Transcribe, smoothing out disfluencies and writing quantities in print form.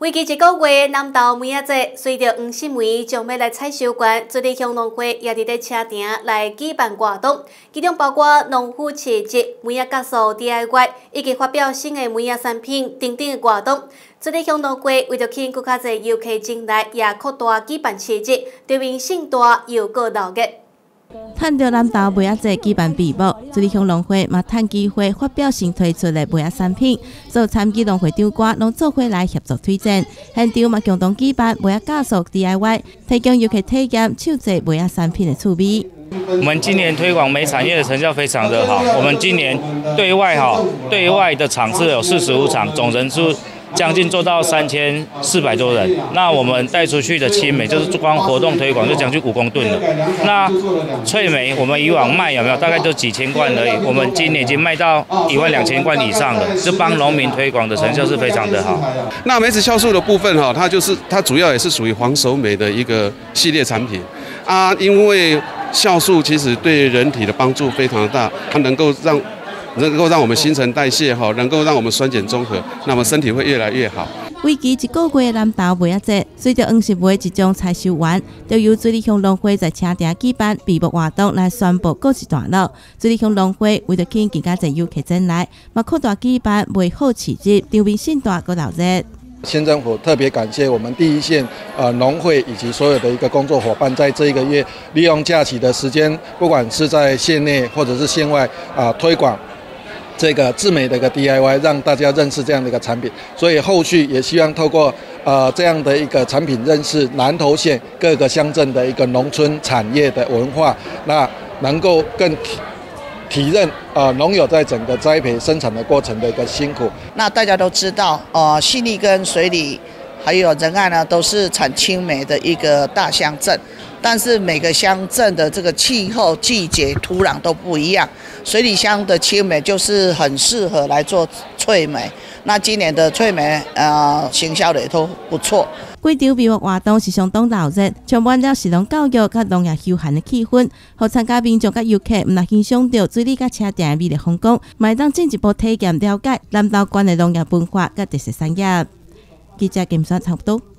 为期一个月，南投梅仔节随着黄新梅将要来采收馆，水里乡农会也伫咧车亭来举办活动，其中包括农夫市集、梅仔角素 DIY 以及发表新的梅仔产品等等的活动。水里乡农会为着吸引更较侪游客进来，也扩大举办市集，对面盛大又个闹热。 趁着南投梅仔节举办闭幕，水里乡农会嘛趁机会发表新推出的梅仔产品，所参与农会长官拢做伙来协助推荐。现场嘛共同举办梅仔角素 DIY， 提供游客体验手制梅仔产品的趣味。 我们今年推广梅产业的成效非常的好。我们今年对外的场次有45场，总人数将近做到3400多人。那我们带出去的青梅，就是光活动推广就将近5公吨了。那脆梅，我们以往卖有没有大概就几千罐而已，我们今年已经卖到12000罐以上了，就帮农民推广的成效是非常的好。 那梅子酵素的部分哈，它主要也是属于黄熟梅的一个系列产品啊，因为酵素其实对人体的帮助非常的大，它能够让我们新陈代谢好，能够让我们酸碱中和，那么身体会越来越好。 为期一个月的南投梅仔节，随着黄实梅即将采收完，就由水里乡农会在车亭举办闭幕活动来宣布告一段落。水里乡农会为着吸引更加侪游客进来，嘛扩大举办梅好市集，场面盛大个闹热。 县政府特别感谢我们第一线农会以及所有的一个工作伙伴，在这一个月利用假期的时间，不管是在县内或者是县外推广这个制梅的一个 DIY， 让大家认识这样的一个产品。所以后续也希望透过这样的一个产品，认识南投县各个乡镇的一个农村产业的文化，那能够更体认农友在整个栽培生产的过程的一个辛苦。 那大家都知道，细粒跟水里还有仁爱呢，都是产青梅的一个大乡镇。但是每个乡镇的这个气候、季节、土壤都不一样。水里乡的青梅就是很适合来做脆梅。那今年的脆梅行销的也都不错。 规场闭幕活动是相当闹热，充满了食农教育甲农业休闲的气氛，互参加民众甲游客唔但欣赏到水里甲车亭的美丽风光，嘛会当进一步体验了解南投县的农业文化甲特色产业。记者金山差不多。